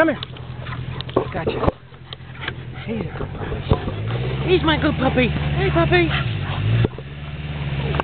Come here. Gotcha. He's a good puppy. He's my good puppy. Hey, puppy.